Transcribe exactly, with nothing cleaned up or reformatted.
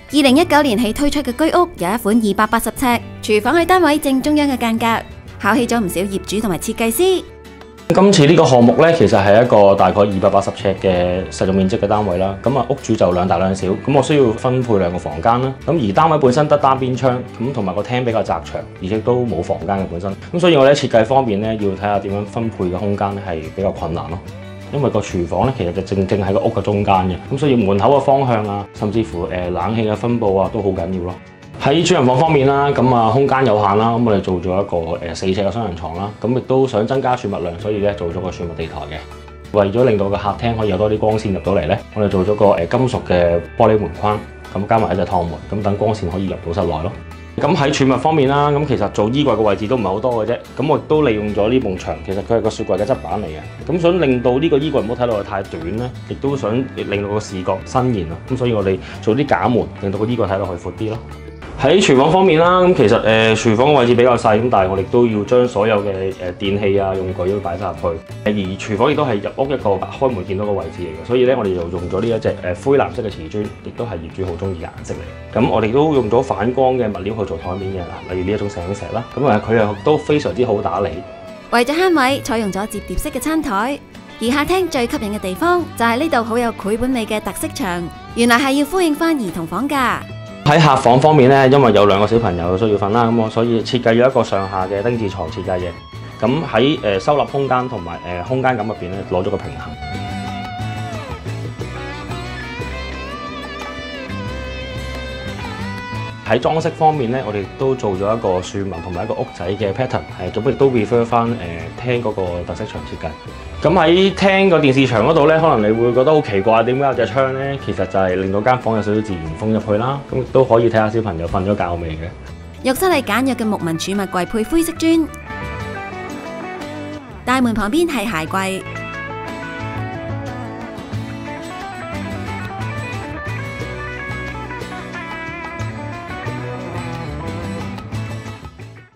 二零一九年起推出嘅居屋有一款二百八十尺，廚房喺單位正中央嘅間隔，考起咗唔少業主同埋設計師。 今次呢個項目咧，其實係一個大概二百八十尺嘅實用面積嘅單位啦。咁啊，屋主就兩大兩小，咁我需要分配兩個房間啦。咁而單位本身得單邊窗，咁同埋個廳比較窄長，而且都冇房間嘅本身。咁所以我哋喺設計方面咧，要睇下點樣分配嘅空間咧係比較困難咯。因為個廚房咧其實就正正喺個屋嘅中間嘅，咁所以門口嘅方向啊，甚至乎誒冷氣嘅分佈啊都好緊要咯。喺主人房方面啦，咁啊空間有限啦，咁我哋做咗一個誒四尺嘅雙人床啦，咁亦都想增加儲物量，所以咧做咗個儲物地台嘅。為咗令到個客廳可以有多啲光線入到嚟咧，我哋做咗個誒金屬嘅玻璃門框，咁加埋一隻趟門，咁等光線可以入到室內咯。咁喺儲物方面啦，咁其實做衣櫃嘅位置都唔係好多嘅啫，咁我亦都利用咗呢埲牆，其實佢係個雪櫃嘅側板嚟嘅，咁想令到呢個衣櫃唔好睇落去太短咧，亦都想令到個視覺伸延咯，咁所以我哋做啲假門，令到個衣櫃睇落去闊啲咯。喺廚房方面啦，咁其實誒、呃、廚房嘅位置比較細，咁但係我哋都要將所有嘅誒電器啊用具都擺晒入去。而廚房亦都係入屋一個開門見到嘅位置嚟嘅，所以咧我哋就用咗呢一隻誒灰藍色嘅瓷磚，亦都係業主好中意嘅顏色嚟。咁我哋都用咗反光嘅物料去做台面嘅嗱，例如呢一種石英石啦，咁啊佢又都非常之好打理。 為咗慳位，採用咗摺疊式嘅餐台。而客廳最吸引嘅地方就係呢度好有繪本美嘅特色牆，原來係要呼應翻兒童房㗎。 喺客房方面咧，因為有兩個小朋友需要瞓啦，咁我所以設計咗一個上下嘅丁字床設計嘅。咁喺誒收納空間同埋誒空間感入邊咧，攞咗個平衡。喺裝飾方面咧，我哋都做咗一個樹紋同埋一個屋仔嘅 pattern， 係咁亦都 refer 翻誒廳嗰個特色牆設計。咁喺廳個電視牆嗰度咧，可能你會覺得好奇怪，點解有隻窗咧？其實就係令到間房有少少自然風入去啦。咁亦都可以睇下小朋友瞓咗覺未嘅。 浴室係簡約嘅木紋儲物櫃配灰色磚，大門旁邊係鞋櫃。